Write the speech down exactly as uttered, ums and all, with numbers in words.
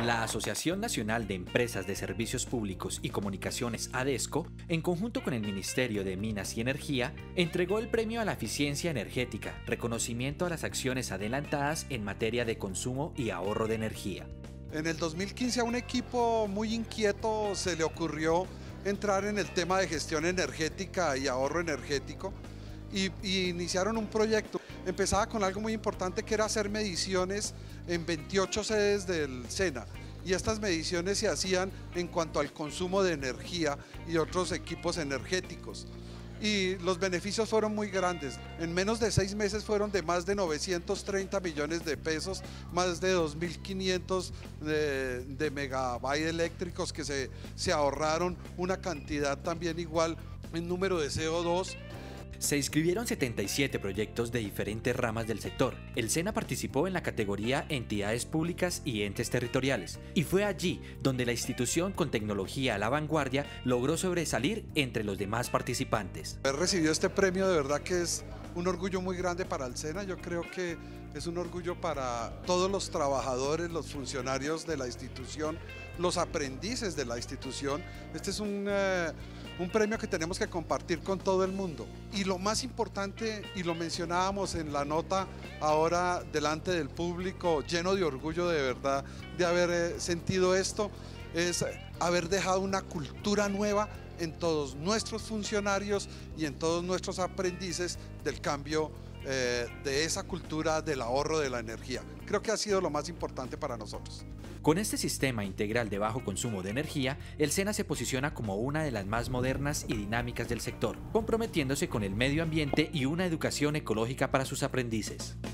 La Asociación Nacional de Empresas de Servicios Públicos y Comunicaciones ADESCO, en conjunto con el Ministerio de Minas y Energía, entregó el Premio a la Eficiencia Energética, reconocimiento a las acciones adelantadas en materia de consumo y ahorro de energía. En el dos mil quince a un equipo muy inquieto se le ocurrió entrar en el tema de gestión energética y ahorro energético y, y iniciaron un proyecto. Empezaba con algo muy importante que era hacer mediciones en veintiocho sedes del SENA, y estas mediciones se hacían en cuanto al consumo de energía y otros equipos energéticos. Y los beneficios fueron muy grandes. En menos de seis meses fueron de más de novecientos treinta millones de pesos, más de dos mil quinientos de, de megabytes eléctricos que se, se ahorraron, una cantidad también igual en número de C O dos. Se inscribieron setenta y siete proyectos de diferentes ramas del sector. El SENA participó en la categoría Entidades Públicas y Entes Territoriales, y fue allí donde la institución con tecnología a la vanguardia logró sobresalir entre los demás participantes. Haber recibido este premio de verdad que es un orgullo muy grande para el SENA. Yo creo que es un orgullo para todos los trabajadores, los funcionarios de la institución, los aprendices de la institución. Este es un, eh, un premio que tenemos que compartir con todo el mundo. Y lo más importante, y lo mencionábamos en la nota ahora delante del público, lleno de orgullo de verdad de haber eh, sentido esto, es haber dejado una cultura nueva en todos nuestros funcionarios y en todos nuestros aprendices del cambio eh, de esa cultura del ahorro de la energía. Creo que ha sido lo más importante para nosotros. Con este sistema integral de bajo consumo de energía, el SENA se posiciona como una de las más modernas y dinámicas del sector, comprometiéndose con el medio ambiente y una educación ecológica para sus aprendices.